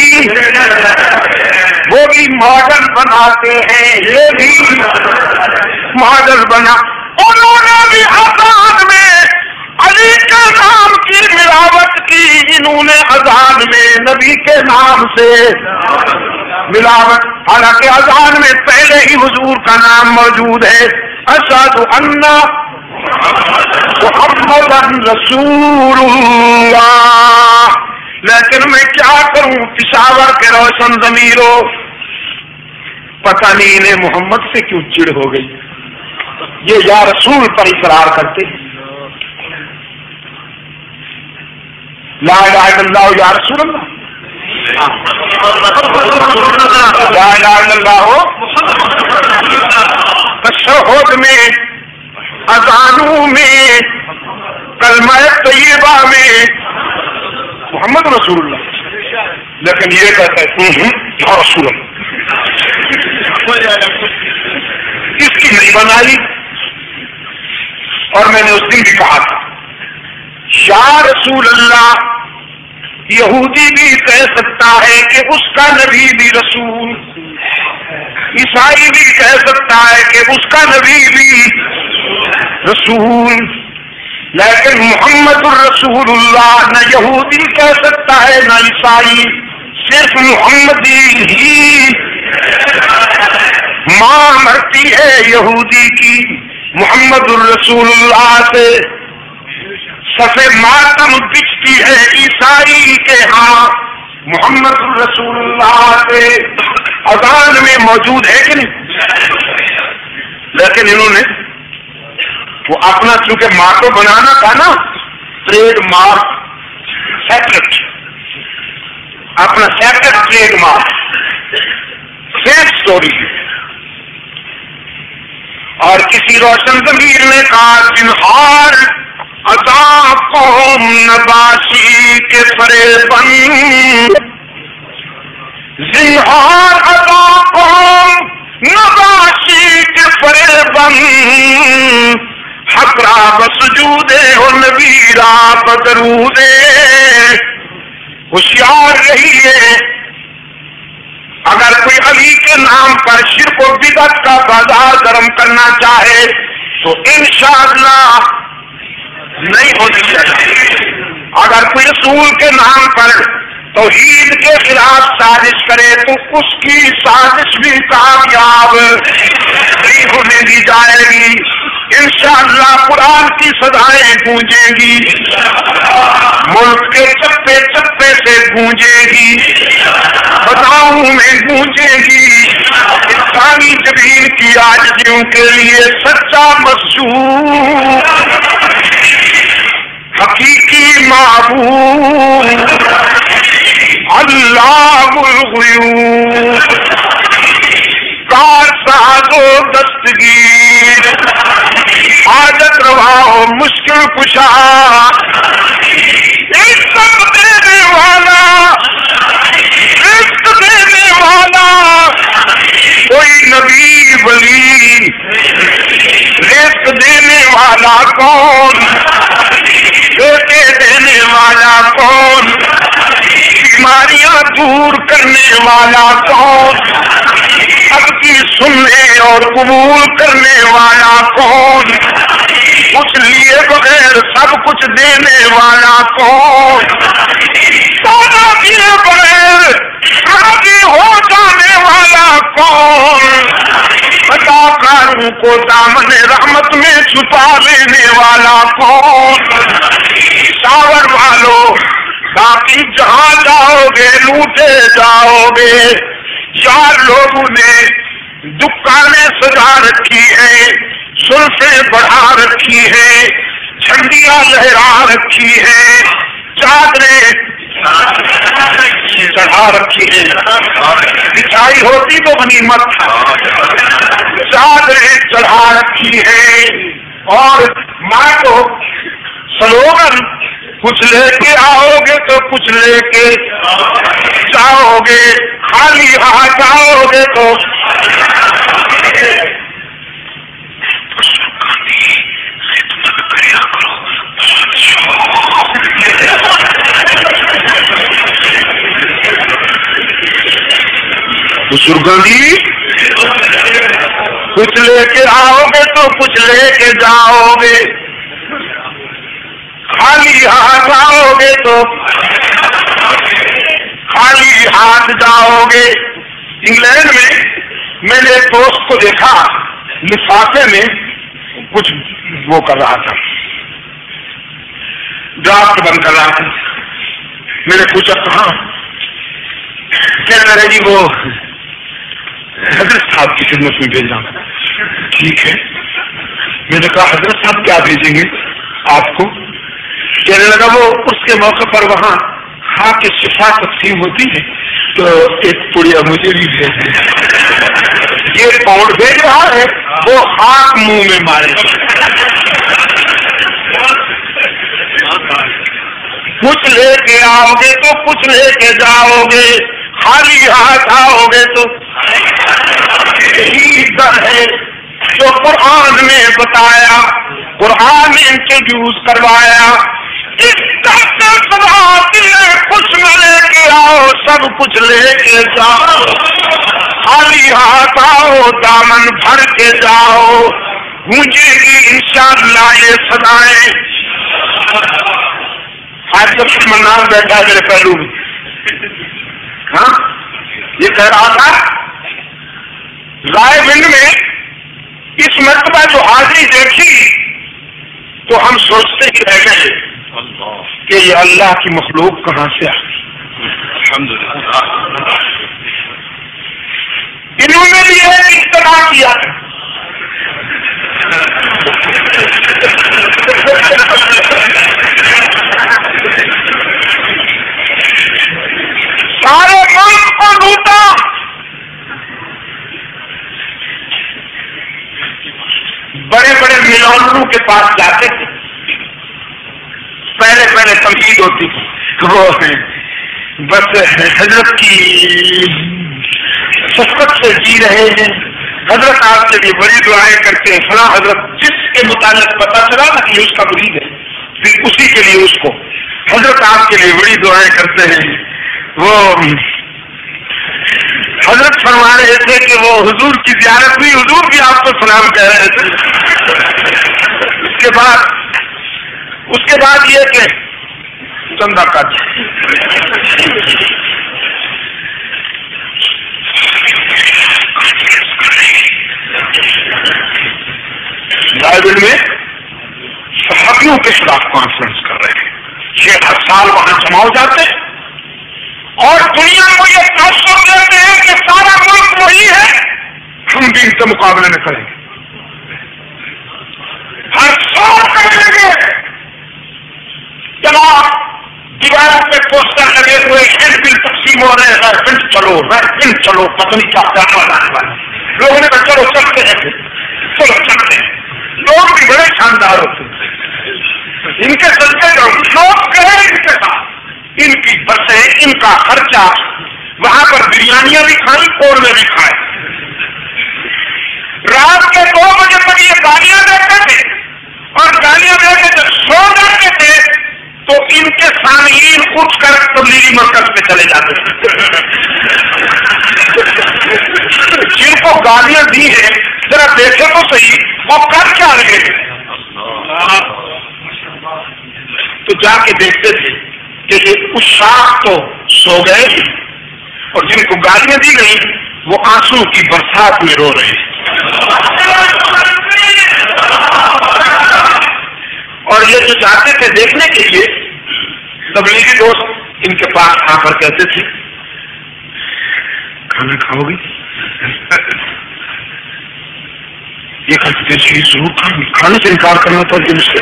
وہ بھی ماڈل بناتے ہیں، یہ بھی ماڈل بنا۔ انہوں نے بھی اذان میں علی کے نام کی ملاوٹ کی، انہوں نے اذان میں نبی کے نام سے ملاوٹ، حالانکہ اذان میں پہلے ہی حضور کا نام موجود ہے، اشہد ان محمد رسول اللہ۔ لیکن میں کیا کروں، پشاور کے روشن ضمیروں، پتہ نہیں انہیں محمد سے کیوں چڑ ہو گئی، یہ یا رسول پر اصرار کرتے، لا الہ الا اللہ یا رسول اللہ، لا الہ الا اللہ تشہد میں، اذانوں میں، کلمہ طیبہ میں محمد رسول اللہ، لیکن یہ کہتا ہے یا رسول اللہ، اس کی نہیں بنائی۔ اور میں نے اس دن بھی کہا تھا یا رسول اللہ یہودی بھی کہہ سکتا ہے کہ اس کا نبی بھی رسول، عیسائی بھی کہہ سکتا ہے کہ اس کا نبی بھی رسول، لیکن محمد الرسول اللہ نہ یہودی کہہ سکتا ہے نہ عیسائی، صرف محمدی ہی۔ ماں مرتی ہے یہودی کی محمد الرسول اللہ سے، صفے ماتم بچتی ہے عیسائی کے ہاں محمد الرسول اللہ سے، اذان میں موجود ہے کہ نہیں؟ لیکن انہوں نے وہ اپنا چونکہ مارکو بنانا تھا نا، ٹریڈ مارک سیپریٹ، اپنا separate trade mark, same story. اور کسی روشن ضمیر نے کہا جنہار عطا قوم نباشی کے فریبن، زنہار عطا قوم نباشی کے فریبن، حق را بسجودے و نبی را بدرودے۔ ہوشیار رہیے اگر کوئی علی کے نام پر شرک و بدعت کا بازار گرم کرنا چاہے تو انشاءاللہ نہیں ہو سکتا. اگر کوئی رسول کے نام پر توحید کے خلاف سازش کرے تو اس کی سازش بھی کامیاب نہیں ہونے دی جائے گی. انشاءاللہ قرآن کی صدائیں گونجیں گی, ملک کے چپے چپے سے گونجے گی, بتاؤں میں گونجے گی. انسانی زمین کی عاجزیوں کے لیے سچا مسجود حقیقی معبود اللہ الغیوب کار ساز و دستگیر حاجت روا و مشکل کشا رزق دینے والا رزق دینے والا کوئی نبی ولی رزق دینے والا کون, بیٹے دینے والا کون, بیماریاں دور کرنے والا کون, سب کی سننے اور قبول کرنے والا کون, کچھ لیے بغیر سب کچھ دینے والا کون, سونا دیے بغیر راضی ہو جانے والا کون, اداکاروں کو دامن رحمت میں چھپا لینے والا کون. شاور والو باقی جہاں جاؤ گے لوٹے جاؤ گے. یار لوگوں نے دکانیں سجا رکھی ہیں, سلفیں بڑھا رکھی ہیں, جھنڈیاں لہرا رکھی ہیں, چادریں چڑھا رکھی ہیں. بچھائی ہوتی تو غنیمت تھا, چادریں چڑھا رکھی ہیں. اور ماں کو سلوگن کچھ لے کے آؤ گے تو کچھ لے کے جاؤ گے, خالی ہاتھ آؤ گے تو بزرگی کچھ لے کے آؤ گے تو کچھ لے کے جاؤ گے, خالی ہاتھ آؤ گے تو خالی ہاتھ جاؤ گے. انگلینڈ میں میں نے ایک دوست کو دیکھا لفافے میں کچھ وہ کر رہا تھا, ڈرافٹ بند کر رہا تھا. میں نے پوچھا کہاں, کہنے لگا جی وہ حضرت صاحب کی خدمت میں بھیج رہا ہوں. ٹھیک ہے. میں نے کہا حضرت صاحب کیا بھیجیں گے آپ کو؟ کہنے لگا وہ اس کے موقع پر وہاں خاک شفا تقسیم ہوتی ہے تو ایک پڑیا مجھے بھی بھیج دیں. یہ پاؤنڈ بھیج رہا ہے, وہ خاک منہ میں مارے. کچھ لے کے آؤ گے تو کچھ لے کے جاؤ گے, خالی ہاتھ آؤ گے تو یہی در ہے جو قرآن نے بتایا, قرآن نے انٹروڈیوس کروایا. اس کچھ نہ لے کے آؤ سب کچھ لے کے جاؤ, خالی ہاتھ آؤ دامن بھر کے جاؤ. گونجے گی انشاءاللہ یہ صدائیں. آج جب منان بیٹھا میرے پہلو میں, ہاں یہ کہہ رہا تھا رائے ونڈ میں اس مرتبہ جو حاضری دیکھی تو ہم سوچتے ہی رہ گئے کہ یہ اللہ کی مخلوق کہاں سے آ گئی. الحمدللہ انہوں نے بھی ایک اجتماع کیا تھا. سارے ملک کو لوٹا, بڑے بڑے ملونوں کے پاس جاتے تھے. پہلے پہلے تمہید ہوتی تھی وہ بس حضرت کی شفقت سے جی رہے ہیں, حضرت آپ کے لیے بڑی دعائیں کرتے ہیں. فلاں حضرت جس کے متعلق پتا چلا نا کہ اس کا مرید ہے, پھر اسی کے لیے اس کو حضرت آپ کے لیے بڑی دعائیں کرتے ہیں. وہ حضرت فرما رہے تھے کہ وہ حضور کی زیارت ہوئی، حضور بھی آپ کو سلام کہہ رہے تھے. اس کے بعد اس کے بعد یہ کہ چندہ کا بائبل میں صحابیوں کے خلاف کانفرنس کر رہے ہیں. چھ ہر سال وہاں جمع ہو جاتے ہیں اور دنیا کو یہ تاثر دیتے ہیں کہ سارا ملک وہی ہے، ہم بھی ان سے مقابلے میں کریں گے. ہر سال کریں گے. جناب دیوار پہ پوسٹر لگے ہوئے ہینڈ بل تقسیم ہو رہے ہیں، ریپنٹ چلو ریپنٹ چلو، پتہ نہیں کیا کیا لوگوں نے کہا چلو چلتے ہیں، چلو چلتے ہیں. لوگ بھی بڑے شاندار ہوتے ہیں، ان کے چلتے لوگ لوگ کہیں ان کے ساتھ، ان کی بسیں، ان کا خرچہ، وہاں پر بریانیاں بھی کھائیں، قورمے بھی کھائے. رات کے دو بجے تک یہ گالیاں دیتے تھے اور گالیاں دے کے جب سو جاتے تھے تو ان کے سامعین اٹھ کر تبلیغی مرکز پہ چلے جاتے تھے. جن کو گالیاں دی ہیں ذرا دیکھے تو صحیح وہ کر کیا رہے ہیں. تو جا کے دیکھتے تھے کہ یہ اس شاخ تو سو گئے اور جن کو گالیاں دی گئی وہ آنسو کی برسات میں رو رہے ہیں. اور یہ جو جاتے تھے دیکھنے کے لیے تبلیغی دوست ان کے پاس آ کر کہتے تھے کھانا کھاؤ گے؟ یہ کہتے تھے چیز ضرور کھانے کھانے سے انکار کرنا تھا جن سے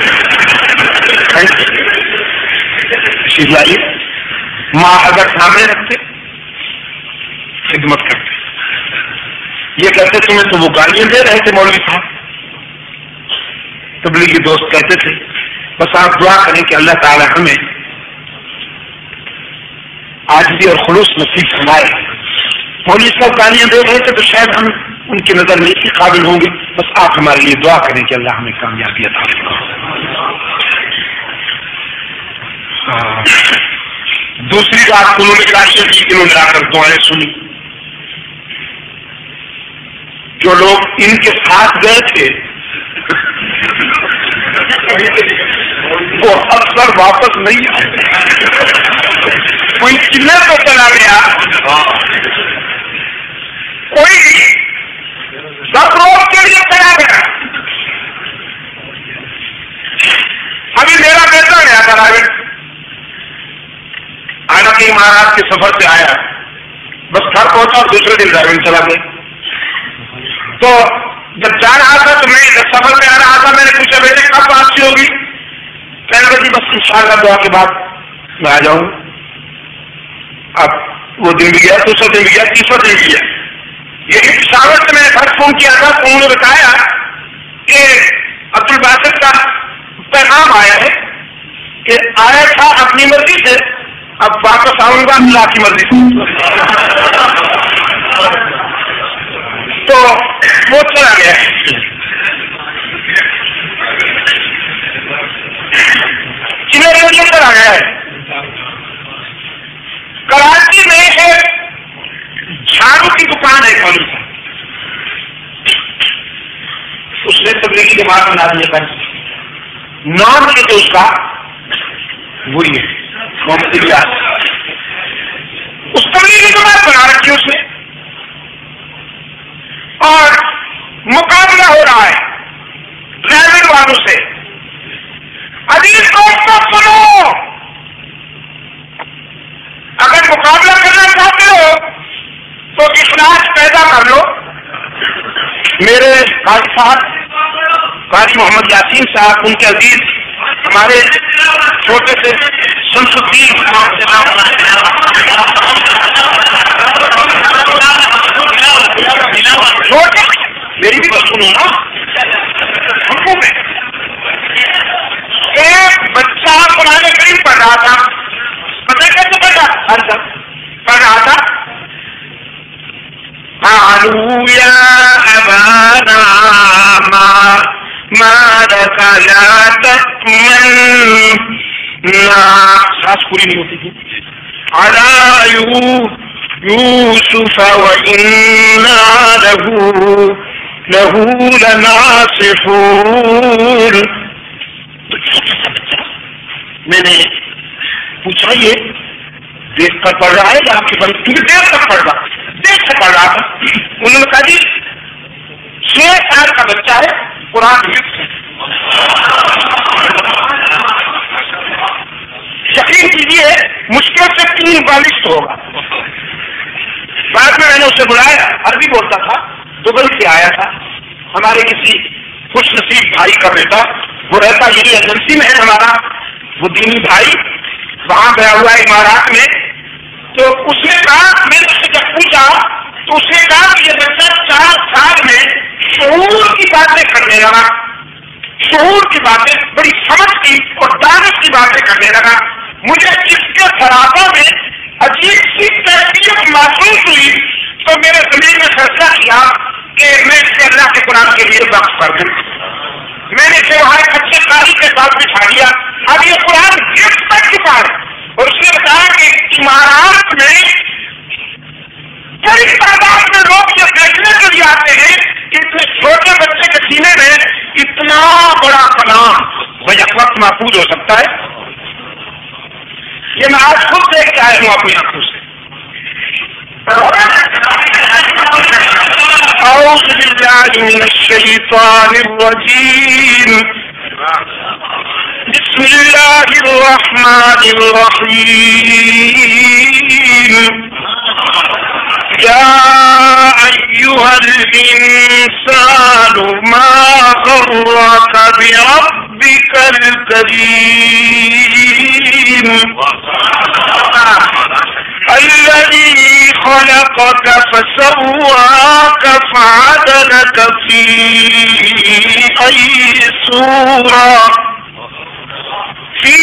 چیز لائیے. ماں اگر سامنے رکھتے خدمت کرتے. یہ کہتے تمہیں تو وہ گالیاں دے رہے تھے مولوی صاحب. تبلیغی دوست کہتے تھے بس آپ دعا کریں کہ اللہ تعالی ہمیں عاجزی اور خلوص نصیب فرمائے. مولوی صاحب گالیاں دے رہے تھے تو شاید ہم ان کی نظر نہیں کے قابل ہوں گے، بس آپ ہمارے لیے دعا کریں کہ اللہ ہمیں کامیابی عطا فرمائے. دوسری بات انہوں نے راشد کی انہوں نے آ کر دعائیں سنی. جو لوگ ان کے ساتھ گئے تھے وہ اکثر واپس نہیں آئے. کوئی چلے تو چلا گیا، کوئی دس روز کے لیے چلا گیا. ابھی میرا بیٹا گیا تھا پرائیویٹ، حالانکہ مہاراج کے سفر سے آیا، بس گھر پہنچا اور دوسرے دن ڈرائیونگ چلا گیا. تو جب جا رہا تھا تو میں جب سفر میں آ رہا تھا میں نے پوچھا بیٹے کب واپسی ہوگی؟ کہنے لگی بس انشاءاللہ دعا کے بعد میں آ جاؤں. اب وہ دن بھی گیا، دوسرا دن بھی گیا، تیسرا دن بھی گیا. یہی پشاور سے میں نے گھر فون کیا تھا تو انہوں نے بتایا کہ عبد الباسط کا پیغام آیا ہے کہ آیا تھا اپنی مرضی سے، اب واپس آؤں گا اللہ کی مرضی سے. تو وہ چلا گیا. چلے ریڈیو چلا گیا ہے. کراچی میں ایک جھاڑو کی دکان ہے کالج سے، اس نے تبلیغی جماعت بنا دیا تھا. نام کے تو اس کا وہی ہے محمد الیاس. اس تبلیغی جماعت بنا رکھی اس نے اور مقابلہ ہو رہا ہے ڈرائیور والوں سے. عزیز دوستوں سنو، اگر مقابلہ کرنا چاہتے ہو تو اخلاص پیدا کر لو. میرے قاضی صاحب قاضی محمد یاسین صاحب، ان کے عزیز ہمارے چھوٹے سے شمس الدین چھوٹے، میری بھی بات سنو نا. میں ایک بچہ قرآن کریم پڑھ رہا تھا، پتہ کیسے پڑھ رہا پڑھ رہا تھا قالوا يا أبانا ما ما لك لا تأمنا، سانس پوری نہیں ہوتی تھی. على يوسف وإنا له له لناصحون. میں نے پوچھا یہ دیکھ کر پڑھ رہا ہے یا آپ کے بند تم دیکھ کر پڑھ رہا دیکھ کر پڑھ رہا تھا؟ انہوں نے کہا جی چھ سال کا بچہ ہے قرآن حفظ ہے. یقین کیجیے مشکل سے تین بالشت ہوگا. بعد میں میں نے اسے بلایا, عربی بولتا تھا, دبئی سے آیا تھا, ہمارے کسی خوش نصیب بھائی کا بیٹا, وہ رہتا یہی ایجنسی میں ہے ہمارا, وہ دینی بھائی وہاں گیا ہوا ہے امارات میں. تو اس نے کہا, میں نے اس سے جب پوچھا تو اس نے کہا کہ یہ بچہ چار سال میں شعور کی باتیں کرنے لگا, شعور کی باتیں, بڑی سمجھ کی اور دانش کی باتیں کرنے لگا. مجھے اس کے خرابہ میں عجیب سی تحقیق محسوس ہوئی تو میرے ضمیر میں فیصلہ کیا کہ میں اسے اللہ کے قرآن کے لیے وقف کر دوں. میں نے اسے وہاں ایک اچھے قاری کے ساتھ بٹھا دیا. اب یہ قرآن گفٹ کر چکا ہے. اور اس نے بتایا کہ امارات میں بڑی تعداد میں لوگ یہ دیکھنے کے لیے آتے ہیں کہ اتنے چھوٹے بچے کے سینے میں اتنا بڑا کلام بھائی وقت محفوظ ہو سکتا ہے. یہ میں آج خود دیکھ کے آیا ہوں اپنی آنکھوں سے. اعوذ باللہ من الشیطان الرجیم. بسم اللہ الرحمن الرحیم. یا ایھا الانسان ما غرک بربک الکریم الذي خلقك فسواك فعدلك في أي صورة في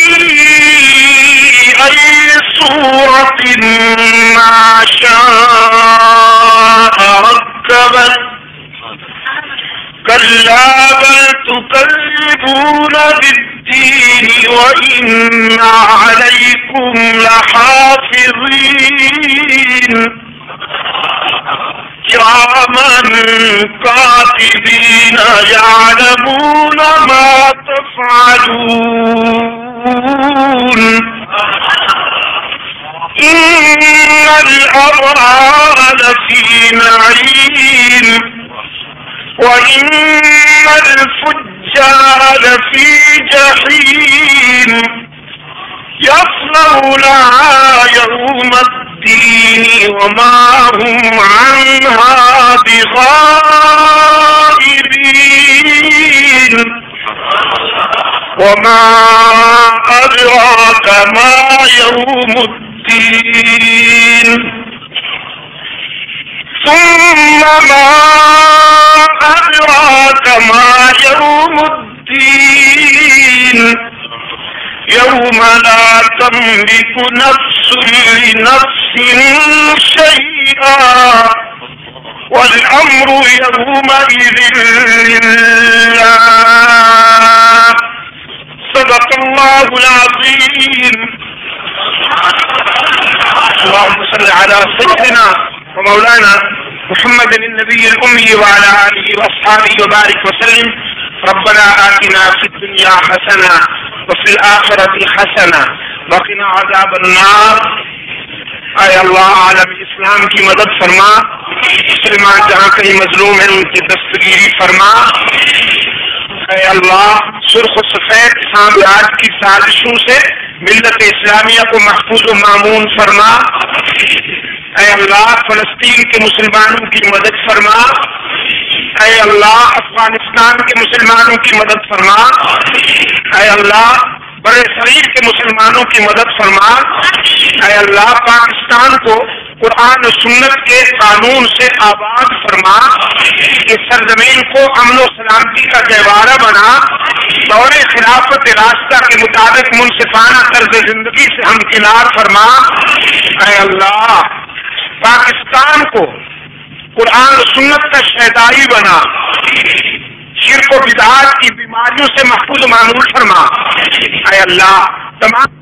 أي صورة ما شاء ركبك كلا بل تكذبون بالدين وإن عليكم لحافظين كراما كاتبين يعلمون ما تفعلون إن الأبرار لفي نعيم وإن الفجار لفي جحيم يصلونها يوم الدين وما هم عنها بغائبين وما أدراك ما يوم الدين ثم ما أدراك ما يوم الدين يوم لا تملك نفس لنفس شيئا والأمر يومئذ لله. صدق الله العظيم. اللهم صل على سيدنا ومولانا محمد النبي الأمي وعلى آله وأصحابه وبارك وسلم. ربنا آتنا في الدنيا حسنة وفي الآخرة حسنة وقنا عذاب النار. اے اللہ عالم اسلام کی مدد فرما, مسلمان جہاں کہیں مظلوم ہیں ان کی دستگیری فرما. اے اللہ سرخ و سفید سامراج کی سازشوں سے ملت اسلامیہ کو محفوظ و مامون فرما. اے اللہ فلسطین کے مسلمانوں کی مدد فرما. اے اللہ افغانستان کے مسلمانوں کی مدد فرما. اے اللہ بڑے صغیر کے مسلمانوں کی مدد فرما. اے اللہ پاکستان کو قرآن و سنت کے قانون سے آباد فرما. اس سرزمین کو امن و سلامتی کا گہوارہ بنا. دور خلافت راستہ کے مطابق منصفانہ طرز زندگی سے ہمکنار فرما. اے اللہ پاکستان کو قرآن و سنت کا شہدائی بنا. شرک و بدعات کی بیماریوں سے محفوظ و معمول فرما. اے اللہ تمام